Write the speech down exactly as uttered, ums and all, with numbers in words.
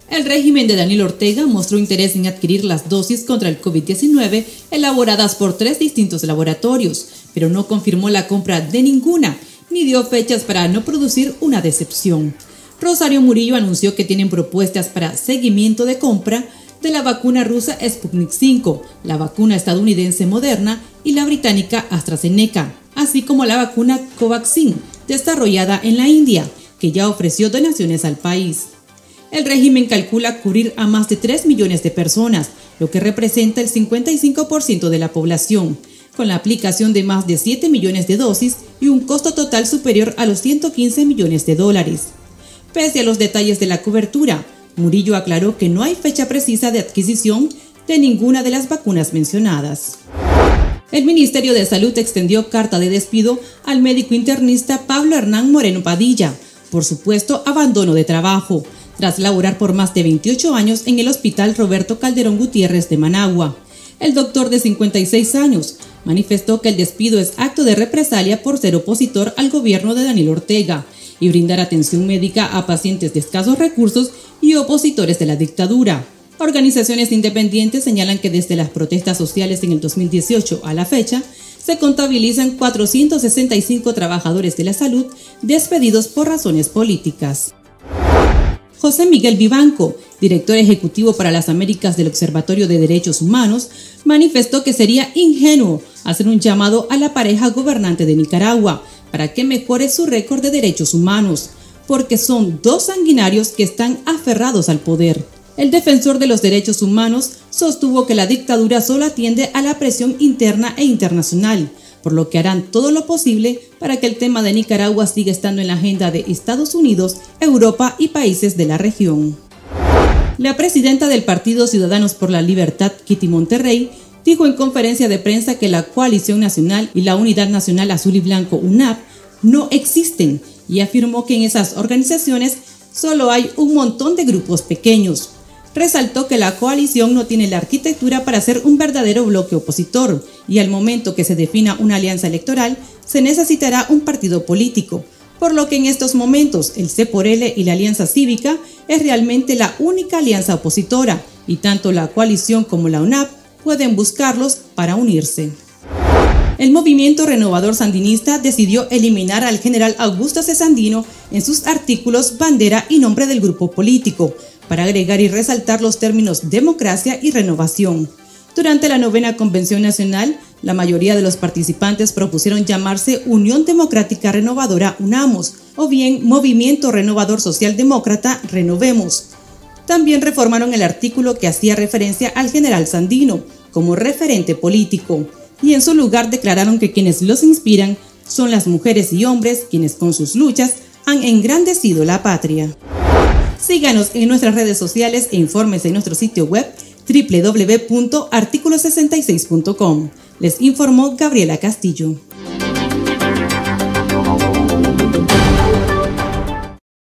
El régimen de Daniel Ortega mostró interés en adquirir las dosis contra el COVID diecinueve elaboradas por tres distintos laboratorios, pero no confirmó la compra de ninguna, ni dio fechas para no producir una decepción. Rosario Murillo anunció que tienen propuestas para seguimiento de compra de la vacuna rusa Sputnik cinco, la vacuna estadounidense Moderna y la británica AstraZeneca, así como la vacuna Covaxin, desarrollada en la India, que ya ofreció donaciones al país. El régimen calcula cubrir a más de tres millones de personas, lo que representa el cincuenta y cinco por ciento de la población, con la aplicación de más de siete millones de dosis y un costo total superior a los ciento quince millones de dólares. Pese a los detalles de la cobertura, Murillo aclaró que no hay fecha precisa de adquisición de ninguna de las vacunas mencionadas. El Ministerio de Salud extendió carta de despido al médico internista Pablo Hernán Moreno Padilla por supuesto abandono de trabajo, tras laborar por más de veintiocho años en el Hospital Roberto Calderón Gutiérrez de Managua. El doctor de cincuenta y seis años manifestó que el despido es acto de represalia por ser opositor al gobierno de Daniel Ortega y brindar atención médica a pacientes de escasos recursos y opositores de la dictadura. Organizaciones independientes señalan que desde las protestas sociales en el dos mil dieciocho a la fecha, se contabilizan cuatrocientos sesenta y cinco trabajadores de la salud despedidos por razones políticas. José Miguel Vivanco, director ejecutivo para las Américas del Observatorio de Derechos Humanos, manifestó que sería ingenuo hacer un llamado a la pareja gobernante de Nicaragua para que mejore su récord de derechos humanos, porque son dos sanguinarios que están aferrados al poder. El defensor de los derechos humanos sostuvo que la dictadura solo atiende a la presión interna e internacional, por lo que harán todo lo posible para que el tema de Nicaragua siga estando en la agenda de Estados Unidos, Europa y países de la región. La presidenta del Partido Ciudadanos por la Libertad, Kitty Monterrey, dijo en conferencia de prensa que la Coalición Nacional y la Unidad Nacional Azul y Blanco, U N A P, no existen y afirmó que en esas organizaciones solo hay un montón de grupos pequeños. Resaltó que la coalición no tiene la arquitectura para ser un verdadero bloque opositor y al momento que se defina una alianza electoral se necesitará un partido político, por lo que en estos momentos el C por L y la Alianza Cívica es realmente la única alianza opositora y tanto la coalición como la U N A P pueden buscarlos para unirse. El movimiento renovador sandinista decidió eliminar al general Augusto C. Sandino en sus artículos, bandera y nombre del grupo político, para agregar y resaltar los términos democracia y renovación. Durante la novena Convención Nacional, la mayoría de los participantes propusieron llamarse Unión Democrática Renovadora UNAMOS o bien Movimiento Renovador Socialdemócrata Renovemos. También reformaron el artículo que hacía referencia al general Sandino como referente político y en su lugar declararon que quienes los inspiran son las mujeres y hombres quienes con sus luchas han engrandecido la patria. Síganos en nuestras redes sociales e infórmese en nuestro sitio web doble u doble u doble u punto artículo sesenta y seis punto com. Les informó Gabriela Castillo.